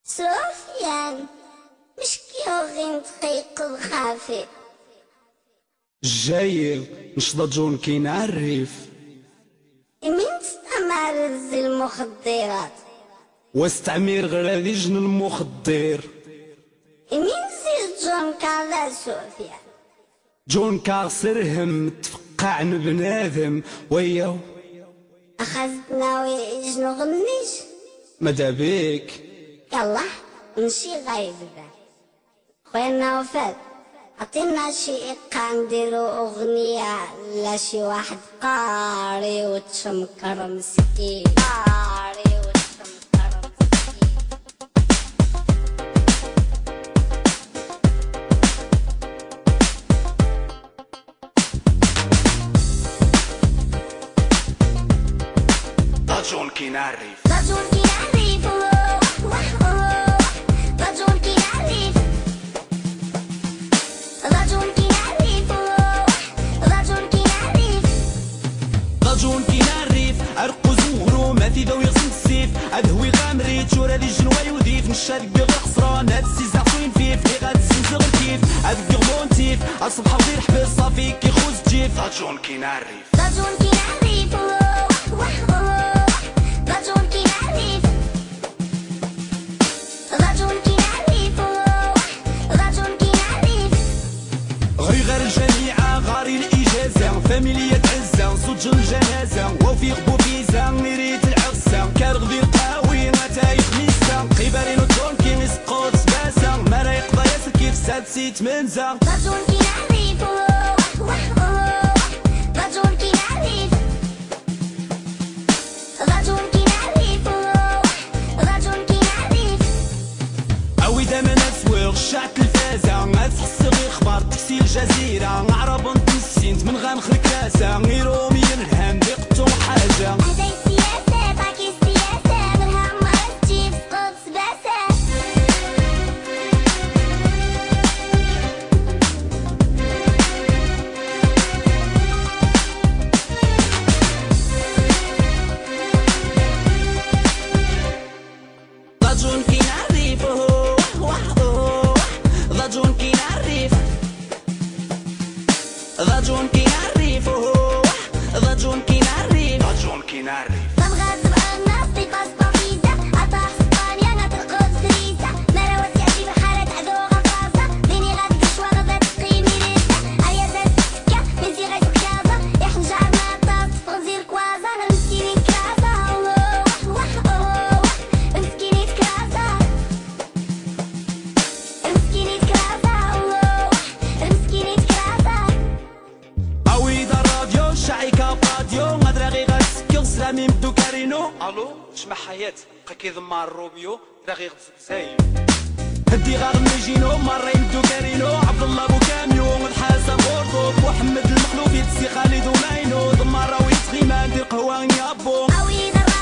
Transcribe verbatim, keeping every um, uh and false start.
سفيان مش كيوغي نتخيق خافي جايل نشطة جون كي نعرف من تستعمر المخدرات واستعمير غير جن المخدر من زيد جون كالا سفيان جون كاسرهم تفقعن بنادم وياو أخذتنا ويجنو غنيش ماذا بيك يلا نمشي غايب بال خويا نوفل عطينا شي إيقاع نديرو أغنية لشي واحد قاري وتشمكر مسكين قاري وتشمكر مسكين لا جون كي نعرف لا جون كي نعرف لا جون كي نعرف لا جون كي نعرف لا جون كي نعرف لا جون كي نعرف عرق زهرو ما في ذوي غصن السيف ادهوي غامريت شورا لي جنواي وديف نشاد بيغ خسران هاد السيزع صوين فيف لي غاد السنزغ الكيف هاد غمونتيف اصبح وغير حبس صافي كي خوز تجيف لا جون كي نعرف لا جون كي نعرف لا جون كي نعرف لا جون كي نعرف لا جون كي نعرف غي غير الجميعة غاري الإجازة فاميلية عزة صوت الجنازة وفي غبو فيزا نريد العغسة كارغ قاوي نتايق ميسا قبالين وتونكي مسقوط سباسة ما راه يقضى ياسر كيف ساد سيت منزا لا جون كي نعرف لا جون كي نعرف لا جون كي نعرف لا جون كي نعرف عوي داما نسويغ الشعب الفازة ما تحس غير خبار تكسي الجزيرة عرب نتنسينت من غنخل كاسة غير رومي الهم بيقتو حاجة هذا السياسة باكي السياسة منها مرات تجيب سقوط سباسة لا جون كي نعرف لا جون كي نعرف لا جون كي نعرف لا جون كي نعرف لا جون كي نعرف نغازب الناس في باسبور فيزا عطاها اسبانيا نترقد سريسة مروات يعجي بحالة عدو غفاصة بيني غادي شوارة ذات قيمي ريسة هيا ذات سكة مزي غايس كازا يحنجع ماطاس تغزير كوازا انا مسكيني كراسة مسكيني كراسة مسكيني كراسة مسكيني كراسة عويد الراديو شعيكا فاديو غادرا غي غاسكيو سلامي مدو كارينو الو شمع حياة بقا كيضمع الروميو راه غي غتسك زايد هدي غار ميجينو مرة يمدو كارينو عبد الله بو كاميو الحسن بورطو محمد المخلوفي تسي خالد وماينو ضمارة ويتغي ما ندير قهوة يابو عويد